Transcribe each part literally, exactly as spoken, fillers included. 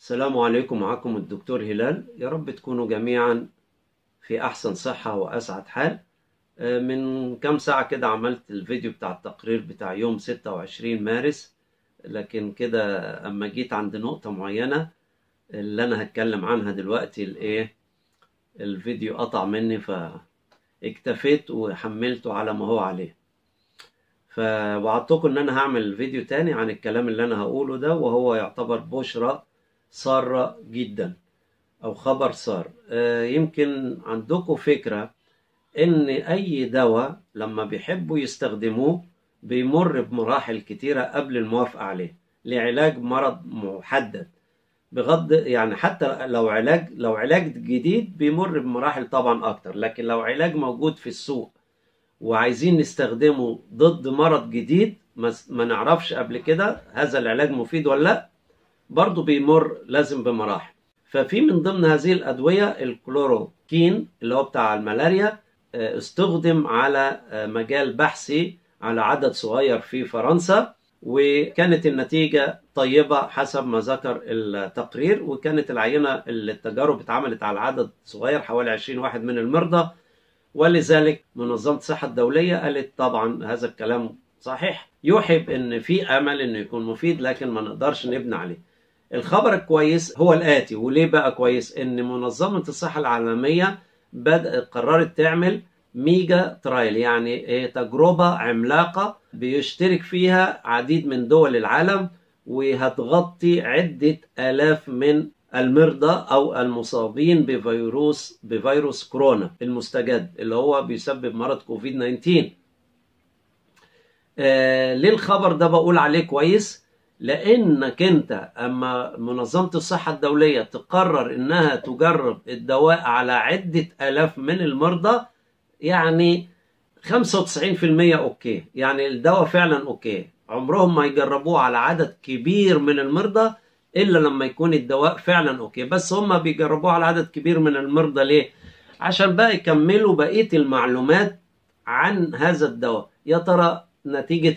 السلام عليكم، معكم الدكتور هلال. يا رب تكونوا جميعا في أحسن صحة وأسعد حال. من كام ساعة كده عملت الفيديو بتاع التقرير بتاع يوم ستة وعشرين مارس، لكن كده أما جيت عند نقطة معينة اللي أنا هتكلم عنها دلوقتي الإيه الفيديو قطع مني، فاكتفيت وحملته على ما هو عليه. فوعدتكم إن أنا هعمل فيديو تاني عن الكلام اللي أنا هقوله ده، وهو يعتبر بشرى سارة جدا او خبر سار. يمكن عندكم فكرة ان اي دواء لما بيحبوا يستخدموه بيمر بمراحل كتيرة قبل الموافقة عليه لعلاج مرض محدد، بغض يعني حتى لو علاج لو علاج جديد بيمر بمراحل طبعا اكتر، لكن لو علاج موجود في السوق وعايزين نستخدمه ضد مرض جديد ما نعرفش قبل كده هذا العلاج مفيد ولا لا، برضو بيمر لازم بمراحل. ففي من ضمن هذه الأدوية الكلوروكين اللي هو بتاع الملاريا، استخدم على مجال بحثي على عدد صغير في فرنسا، وكانت النتيجة طيبة حسب ما ذكر التقرير. وكانت العينة التجارب اتعملت على عدد صغير حوالي عشرين واحد من المرضى، ولذلك منظمة الصحة الدولية قالت طبعا هذا الكلام صحيح، يوحي ان في امل انه يكون مفيد، لكن ما نقدرش نبني عليه. الخبر الكويس هو الآتي، وليه بقى كويس؟ إن منظمة الصحة العالمية بدأت قررت تعمل ميجا ترايل، يعني تجربة عملاقة بيشترك فيها عديد من دول العالم، وهتغطي عدة آلاف من المرضى أو المصابين بفيروس بفيروس كورونا المستجد اللي هو بيسبب مرض كوفيد تسعة عشر. آه ليه الخبر ده بقول عليه كويس؟ لأنك أنت أما منظمة الصحة الدولية تقرر إنها تجرب الدواء على عدة آلاف من المرضى، يعني خمسة وتسعين في المية أوكي، يعني الدواء فعلا أوكي. عمرهم ما يجربوه على عدد كبير من المرضى إلا لما يكون الدواء فعلا أوكي، بس هم بيجربوه على عدد كبير من المرضى ليه؟ عشان بقى يكملوا بقية المعلومات عن هذا الدواء. يا ترى نتيجة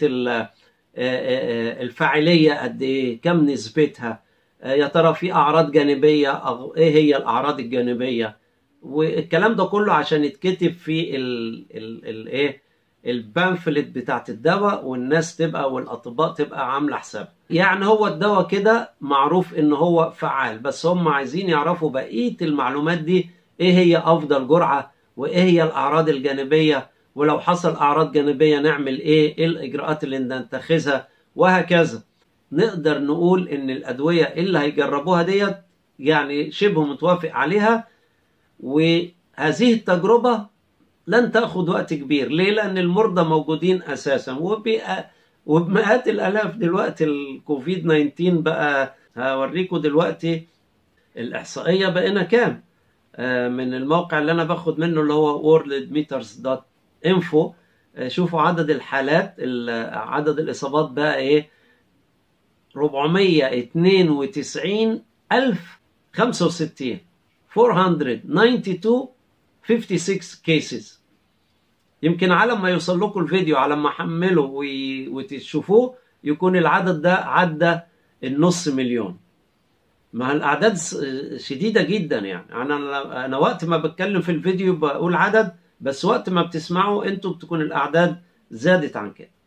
الفاعلية قد ايه، كم نسبتها، يا ترى في اعراض جانبية، ايه هي الاعراض الجانبية، والكلام ده كله عشان يتكتب في الايه البامفلت بتاعت الدواء، والناس تبقى والاطباء تبقى عامله حساب. يعني هو الدواء كده معروف ان هو فعال، بس هم عايزين يعرفوا بقية المعلومات دي، ايه هي افضل جرعة، وايه هي الاعراض الجانبية، ولو حصل أعراض جانبية نعمل إيه؟ إيه الإجراءات اللي نتخذها، وهكذا. نقدر نقول إن الأدوية اللي هيجربوها ديت يعني شبه متوافق عليها، وهذه التجربة لن تأخذ وقت كبير. ليه؟ لأن المرضى موجودين أساسا، وبمئات الآلاف دلوقتي. الكوفيد تسعة عشر بقى هوريكم دلوقتي الإحصائية بقينا كام من الموقع اللي أنا باخد منه اللي هو وورلد ميترز دوت انفو. شوفوا عدد الحالات، عدد الاصابات بقى ايه، أربعمية واثنين وتسعين ألف وخمسة وستين أربعمية واتنين وتسعين خمسة وستة كيسز. يمكن على ما يوصل لكم الفيديو، على ما احمله وتشوفوه، يكون العدد ده عدى النص مليون. ما الاعداد شديده جدا، يعني انا انا وقت ما بتكلم في الفيديو بقول عدد، بس وقت ما بتسمعوا انتوا بتكون الاعداد زادت عن كده.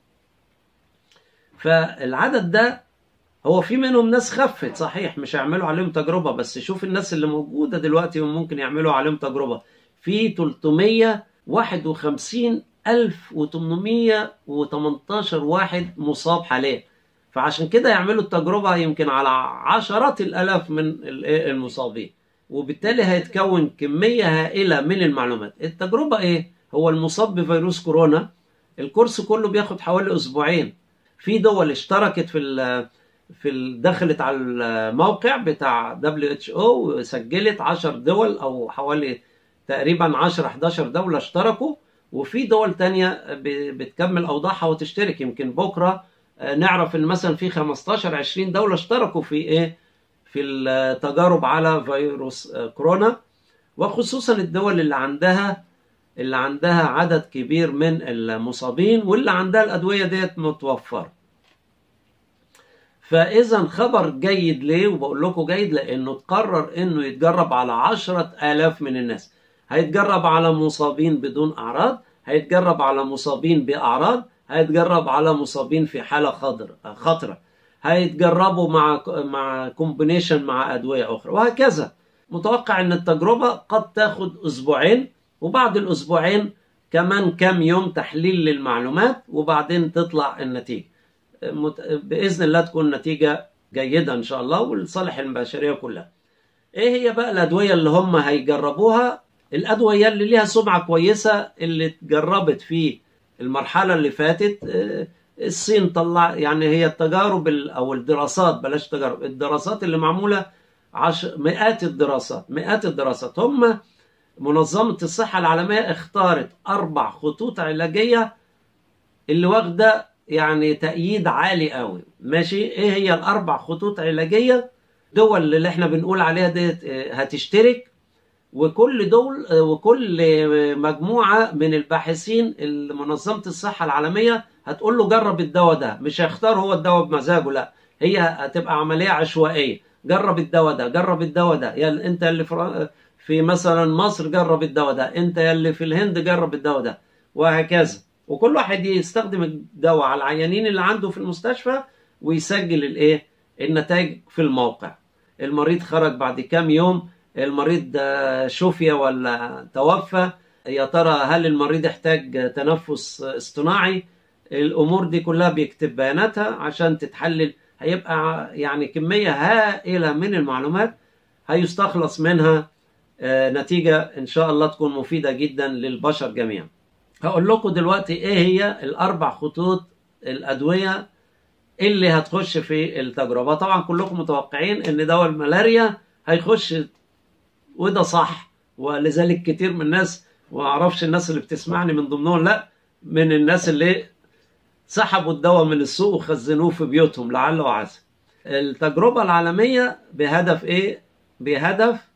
فالعدد ده هو في منهم ناس خفت صحيح، مش هيعملوا عليهم تجربة، بس شوف الناس اللي موجودة دلوقتي وممكن يعملوا عليهم تجربة. في ثلاثمية وواحد وخمسين ألف وثمانمية وتمنتاشر واحد مصاب حاليا، فعشان كده يعملوا التجربة يمكن على عشرات الآلاف من المصابين، وبالتالي هيتكون كمية هائلة من المعلومات. التجربة ايه؟ هو المصاب بفيروس كورونا الكورس كله بياخد حوالي اسبوعين. في دول اشتركت في ال في ال دخلت على الموقع بتاع دبليو اتش او وسجلت عشر دول، او حوالي تقريبا عشرة حداشر دولة اشتركوا، وفي دول تانية بتكمل اوضاعها وتشترك. يمكن بكرة نعرف ان مثلا في خمستاشر عشرين دولة اشتركوا في ايه في التجارب على فيروس كورونا، وخصوصا الدول اللي عندها اللي عندها عدد كبير من المصابين واللي عندها الأدوية ديت متوفرة. فإذا خبر جيد ليه؟ وبقول لكم جيد لأنه تقرر إنه يتجرب على عشرة آلاف من الناس. هيتجرب على مصابين بدون أعراض، هيتجرب على مصابين بأعراض، هيتجرب على مصابين في حالة خطر خطرة، هيتجربوا مع مع كومبينيشن مع أدوية أخرى، وهكذا. متوقع إن التجربة قد تاخد أسبوعين، وبعد الأسبوعين كمان كام يوم تحليل للمعلومات، وبعدين تطلع النتيجة. بإذن الله تكون نتيجة جيدة إن شاء الله ولصالح البشرية كلها. إيه هي بقى الأدوية اللي هم هيجربوها؟ الأدوية اللي ليها سمعة كويسة اللي اتجربت في المرحلة اللي فاتت. الصين طلع يعني هي التجارب أو الدراسات، بلاش تجارب، الدراسات اللي معمولة عش... مئات الدراسات مئات الدراسات هم منظمة الصحة العالمية اختارت أربع خطوط علاجية اللي واخدة يعني تأييد عالي قوي. ماشي، ايه هي الأربع خطوط علاجية؟ دول اللي احنا بنقول عليها دي هتشترك، وكل دول وكل مجموعة من الباحثين منظمة الصحة العالمية هتقول له جرب الدواء ده. مش هيختار هو الدواء بمزاجه، لا، هي هتبقى عملية عشوائية. جرب الدواء ده، جرب الدواء ده، يعني انت اللي في في مثلا مصر جرب الدواء ده، انت اللي في الهند جرب الدواء ده، وهكذا. وكل واحد يستخدم الدواء على العيانين اللي عنده في المستشفى ويسجل الايه النتائج في الموقع. المريض خرج بعد كام يوم، المريض شفي ولا توفى، يا ترى هل المريض احتاج تنفس اصطناعي. الامور دي كلها بيكتب بياناتها عشان تتحلل. هيبقى يعني كمية هائلة من المعلومات هيستخلص منها نتيجة ان شاء الله تكون مفيدة جدا للبشر جميعا. هقول لكم دلوقتي ايه هي الاربع خطوط الادوية اللي هتخش في التجربة. طبعا كلكم متوقعين ان دواء الملاريا هيخش، وده صح، ولذلك كتير من الناس، واعرفش الناس اللي بتسمعني من ضمنهم، لا، من الناس اللي سحبوا الدواء من السوق وخزنوه في بيوتهم لعل وعسى. التجربة العالمية بهدف ايه؟ بهدف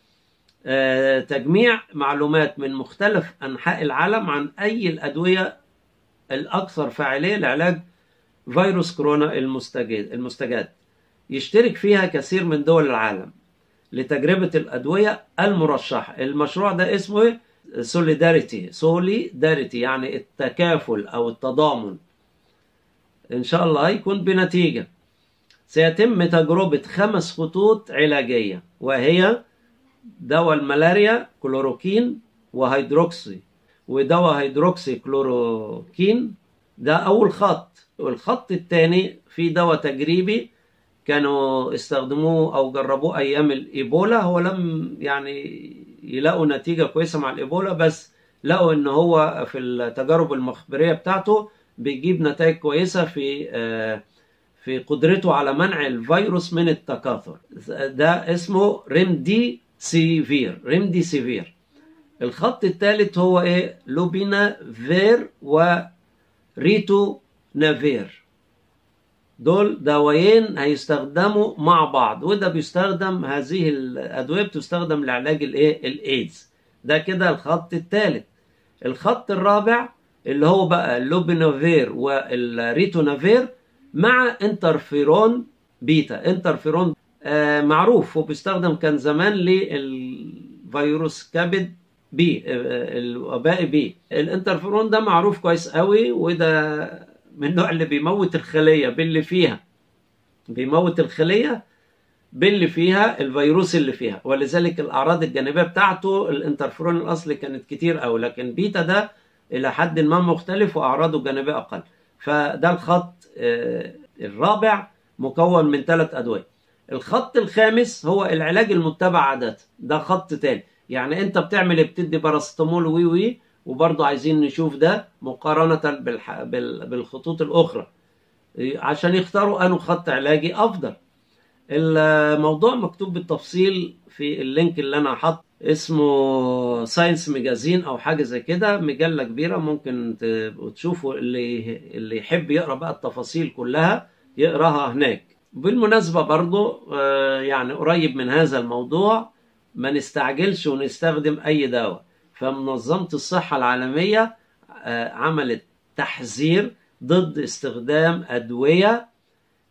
آه تجميع معلومات من مختلف انحاء العالم عن اي الادوية الاكثر فاعلية لعلاج فيروس كورونا المستجد المستجد. يشترك فيها كثير من دول العالم لتجربة الأدوية المرشحة. المشروع ده اسمه سوليداريتي سوليداريتي يعني التكافل أو التضامن. إن شاء الله هيكون بنتيجة. سيتم تجربة خمس خطوط علاجية، وهي دواء الملاريا كلوروكين وهيدروكسي، ودواء هيدروكسي كلوروكين ده أول خط. والخط الثاني في دواء تجريبي كانوا استخدموه أو جربوه أيام الإيبولا. هو لم يعني يلاقوا نتيجة كويسة مع الإيبولا، بس لقوا إن هو في التجارب المخبرية بتاعته بيجيب نتائج كويسة في في قدرته على منع الفيروس من التكاثر. ده اسمه ريمدي سيفير ريمدي سيفير. الخط الثالث هو إيه؟ لوبينا فير وريتو نافير. دول دوايين هيستخدموا مع بعض، وده بيستخدم، هذه الأدوية بتستخدم لعلاج الايه الايدز. ده كده الخط الثالث. الخط الرابع اللي هو بقى اللوبينافير والريتونافير مع انترفيرون بيتا. انترفيرون آه معروف وبيستخدم كان زمان للفيروس كبد بي، آه الوباء بي. الانترفيرون ده معروف كويس قوي، وده من النوع اللي بيموت الخلية باللي فيها، بيموت الخلية باللي فيها الفيروس اللي فيها. ولذلك الأعراض الجانبية بتاعته الانترفيرون الأصلي كانت كتير أوي، لكن بيتا ده إلى حد ما مختلف وأعراضه الجانبية أقل. فده الخط الرابع مكون من ثلاث أدوية. الخط الخامس هو العلاج المتبع عادة. ده خط تاني، يعني أنت بتعمل بتدي باراستامول وي وي، وبرضه عايزين نشوف ده مقارنة بالح... بال... بالخطوط الأخرى عشان يختاروا أنه خط علاجي أفضل. الموضوع مكتوب بالتفصيل في اللينك اللي أنا حط، اسمه ساينس ماجازين أو حاجة زي كده، مجلة كبيرة ممكن تشوفوا. اللي اللي يحب يقرأ بقى التفاصيل كلها يقرأها هناك. بالمناسبة برضه يعني قريب من هذا الموضوع، ما نستعجلش ونستخدم أي دواء. فمنظمة الصحة العالمية عملت تحذير ضد استخدام أدوية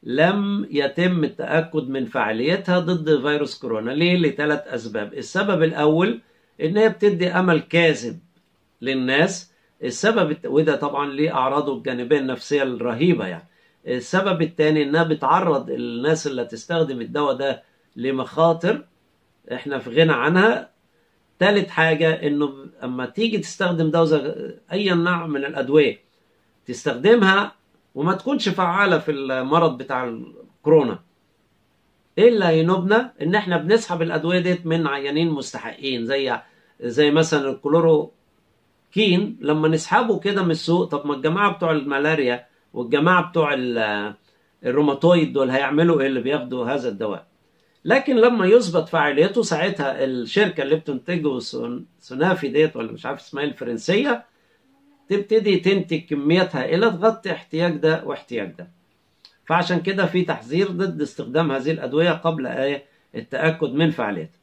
لم يتم التأكد من فعاليتها ضد فيروس كورونا. ليه؟ لثلاث أسباب. السبب الأول إن هي بتدي أمل كاذب للناس. السبب الت... وده طبعا ليه أعراضه الجانبية النفسية الرهيبة يعني. السبب الثاني إنها بتعرض الناس اللي تستخدم الدواء ده لمخاطر إحنا في غنى عنها. ثالث حاجة إنه أما تيجي تستخدم دواء زي أي نوع من الأدوية تستخدمها وما تكونش فعالة في المرض بتاع الكورونا، ايه اللي هينوبنا؟ ان احنا بنسحب الادويه ديت من عيانين مستحقين، زي زي مثلا الكلوروكين. لما نسحبه كده من السوق، طب ما الجماعه بتوع الملاريا والجماعه بتوع الروماتويد دول هيعملوا ايه اللي بياخدوا هذا الدواء؟ لكن لما يثبت فعاليته ساعتها الشركه اللي بتنتجه سونافي ديت ولا مش عارف اسمها الفرنسيه تبتدي تنتج كميات هائله تغطي احتياج ده واحتياج ده. فعشان كده في تحذير ضد استخدام هذه الأدوية قبل التأكد من فعاليتها.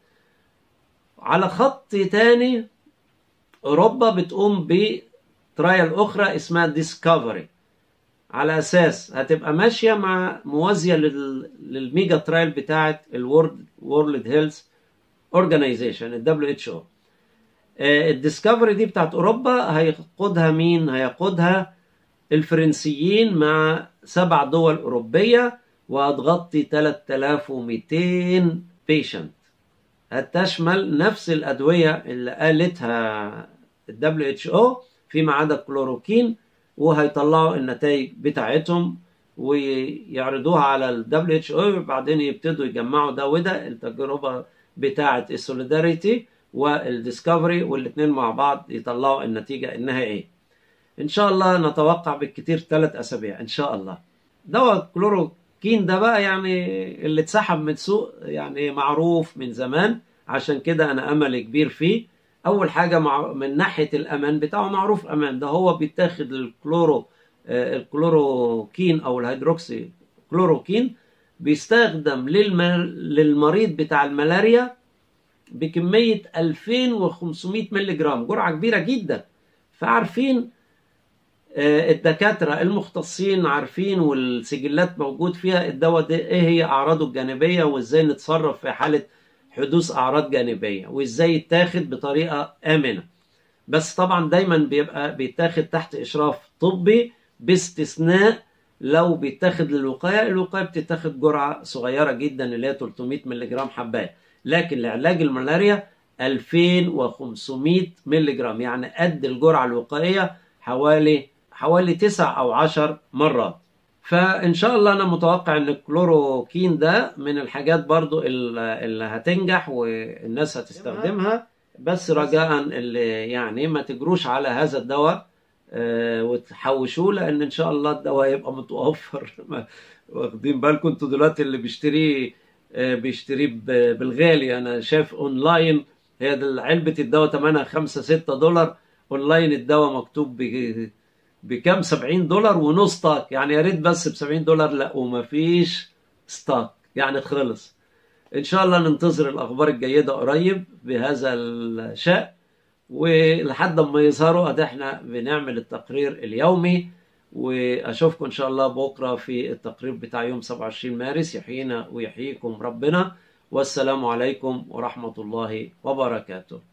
على خط تاني، أوروبا بتقوم بترايل أخرى اسمها ديسكفري، على أساس هتبقى ماشية مع موازية للميجا ترايل بتاعة الورد وورلد هيلث أورجانيزيشن ال دبليو اتش او. الديسكفري دي بتاعة أوروبا هيقودها مين؟ هيقودها الفرنسيين مع سبع دول أوروبية، وهتغطي ثلاثة آلاف ومئتين بيشنت. هتشمل نفس الأدوية اللي قالتها ال دبليو اتش او فيما عدا الكلوروكين، وهيطلعوا النتائج بتاعتهم ويعرضوها على ال دبليو اتش او، وبعدين يبتدوا يجمعوا ده وده. التجربة بتاعة السوليداريتي والديسكفري والاثنين مع بعض يطلعوا النتيجة النهائية. ان شاء الله نتوقع بالكتير ثلاث اسابيع ان شاء الله. دواء الكلوروكين ده بقى يعني اللي اتسحب من السوق، يعني معروف من زمان، عشان كده انا امل كبير فيه. اول حاجه مع من ناحيه الامان بتاعه معروف امان، ده هو بيتاخد الكلورو آه الكلوروكين او الهيدروكسي كلوروكين، بيستخدم للمر... للمريض بتاع الملاريا بكميه ألفين وخمسمئة مللي جرام، جرعه كبيره جدا. فعارفين الدكاترة المختصين عارفين والسجلات موجود فيها الدواء ده ايه هي اعراضه الجانبية، وازاي نتصرف في حالة حدوث اعراض جانبية، وازاي يتاخد بطريقة امنة. بس طبعا دايما بيبقى بيتاخد تحت اشراف طبي، باستثناء لو بيتاخد للوقاية. الوقاية بتتاخد جرعة صغيرة جدا اللي هي ثلاثمئة مللي جرام حباية، لكن لعلاج الملاريا ألفين وخمسمئة مللي جرام، يعني قد الجرعة الوقائية حوالي حوالي تسع أو عشر مرات. فإن شاء الله أنا متوقع أن الكلوروكين ده من الحاجات برضو اللي هتنجح والناس هتستخدمها، بس رجاء اللي يعني ما تجروش على هذا الدواء وتحوشوه، لأن إن شاء الله الدواء يبقى متوفر. واخدين بالكم انتوا دلوقتي اللي بيشتريه بيشتريه بالغالي. أنا شايف أونلاين هي علبة الدواء ثمنها خمسة ستة دولار، أونلاين الدواء مكتوب ب بكام؟ سبعين دولار ونص ستاك. يعني يا ريت بس ب سبعين دولار، لا ومفيش ستاك يعني خلص. ان شاء الله ننتظر الاخبار الجيده قريب بهذا الشأن، ولحد ما يظهروا ادي احنا بنعمل التقرير اليومي. واشوفكم ان شاء الله بكره في التقرير بتاع يوم سبعة وعشرين مارس. يحيينا ويحييكم ربنا، والسلام عليكم ورحمه الله وبركاته.